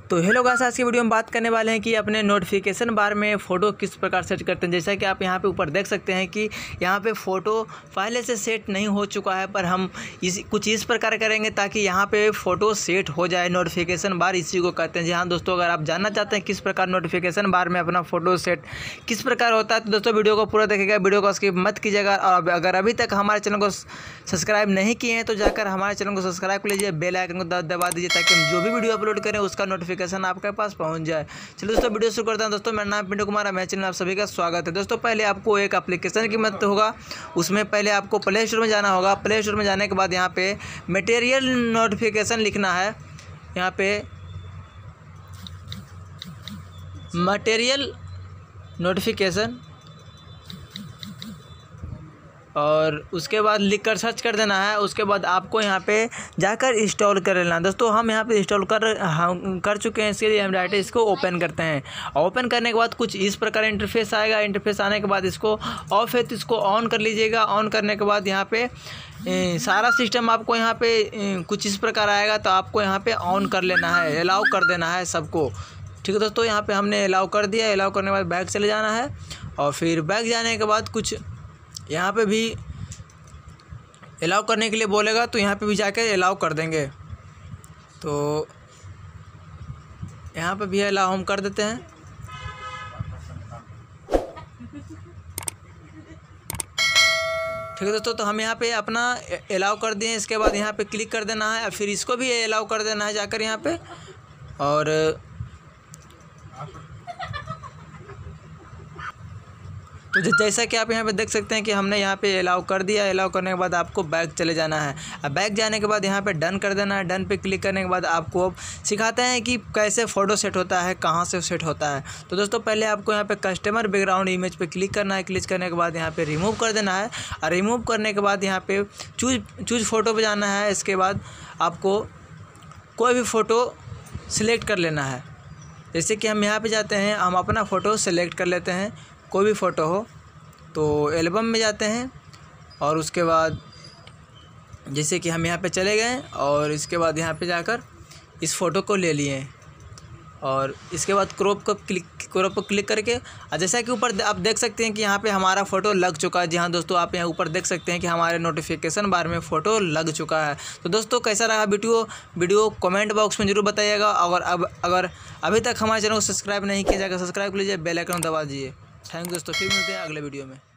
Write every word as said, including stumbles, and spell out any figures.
तो hello guys, आज की वीडियो में बात करने वाले हैं कि अपने नोटिफिकेशन बार में फ़ोटो किस प्रकार सेट करते हैं। जैसा कि आप यहाँ पे ऊपर देख सकते हैं कि यहाँ पे फ़ोटो पहले से सेट नहीं हो चुका है, पर हम इस कुछ इस प्रकार करेंगे ताकि यहाँ पे फ़ोटो सेट हो जाए। नोटिफिकेशन बार इसी को कहते हैं। जी हाँ दोस्तों, अगर आप जानना चाहते हैं किस प्रकार नोटिफिकेशन बार में अपना फ़ोटो सेट किस प्रकार होता है तो दोस्तों वीडियो को पूरा देखिएगा, वीडियो को स्किप मत कीजिएगा। और अगर अभी तक हमारे चैनल को सब्सक्राइब नहीं किए हैं तो जाकर हमारे चैनल को सब्सक्राइब कर लीजिए, बेल आइकन को दबा दीजिए ताकि हम जो भी वीडियो अपलोड करें उसका नोटिफिकेशन आपके पास पहुंच जाए। चलिए दोस्तों वीडियो शुरू करते हैं। दोस्तों मेरा नाम पिंटू कुमार है, मेरे चैनल आप सभी का स्वागत है। दोस्तों पहले आपको एक एप्लीकेशन की मदद होगा, उसमें पहले आपको प्ले स्टोर में जाना होगा। प्ले स्टोर में जाने के बाद यहाँ पे मटेरियल नोटिफिकेशन लिखना है। यहाँ पे मटेरियल नोटिफिकेशन और उसके बाद लिख कर सर्च कर देना है। उसके बाद आपको यहाँ पे जाकर इंस्टॉल कर लेना है। दोस्तों हम यहाँ पे इंस्टॉल कर हम कर चुके हैं, इसके लिए हम डायरेक्ट इसको ओपन करते हैं। ओपन करने के बाद कुछ इस प्रकार इंटरफेस आएगा। इंटरफेस आने के बाद इसको ऑफ है तो इसको ऑन कर लीजिएगा। ऑन करने के बाद यहाँ पे ए, सारा सिस्टम आपको यहाँ पे ए, कुछ इस प्रकार आएगा, तो आपको यहाँ पे ऑन कर लेना है, अलाउ कर देना है सबको। ठीक है दोस्तों, यहाँ पे हमने अलाउ कर दिया। अलाउ करने के बाद बैक चले जाना है और फिर बैक जाने के बाद कुछ यहाँ पे भी अलाउ करने के लिए बोलेगा, तो यहाँ पे भी जाकर अलाउ कर देंगे। तो यहाँ पे भी अलाउ हम कर देते हैं। ठीक है दोस्तों, तो हम यहाँ पे अपना अलाउ कर दिए। इसके बाद यहाँ पे क्लिक कर देना है और फिर इसको भी अलाउ कर देना है जाकर यहाँ पे। और तो जैसा कि आप यहाँ पे देख सकते हैं कि हमने यहाँ पे अलाउ कर दिया। अलाउ करने के बाद आपको बैक चले जाना है। अब बैक जाने के बाद यहाँ पे डन कर देना है। डन पे क्लिक करने के बाद आपको अब सिखाते हैं कि कैसे फ़ोटो सेट होता है, कहाँ से सेट होता है। तो दोस्तों पहले आपको यहाँ पे कस्टमर बैकग्राउंड इमेज पे क्लिक करना है। क्लिक करने के बाद यहाँ पे रिमूव कर देना है और रिमूव करने के बाद यहाँ पे चूज चूज फ़ोटो पर जाना है। इसके बाद आपको कोई भी फ़ोटो सिलेक्ट कर लेना है। जैसे कि हम यहाँ पर जाते हैं, हम अपना फ़ोटो सेलेक्ट कर लेते हैं, कोई भी फ़ोटो हो। तो एल्बम में जाते हैं और उसके बाद जैसे कि हम यहाँ पे चले गए और इसके बाद यहाँ पे जाकर इस फ़ोटो को ले लिए और इसके बाद क्रॉप को क्लिक क्रॉप को क्लिक करके और जैसा कि ऊपर आप देख सकते हैं कि यहाँ पे हमारा फ़ोटो लग चुका है। जी हाँ दोस्तों, आप यहाँ ऊपर देख सकते हैं कि हमारे नोटिफिकेशन बार में फ़ोटो लग चुका है। तो दोस्तों कैसा रहा वीडियो वीडियो कमेंट बॉक्स में जरूर बताइएगा। अगर अब अगर अभी तक हमारे चैनल को सब्सक्राइब नहीं किया जाएगा, सब्सक्राइब कर लीजिए, बेल आइकन दबा दीजिए। थैंक यू दोस्तों, फिर मिलते हैं अगले वीडियो में।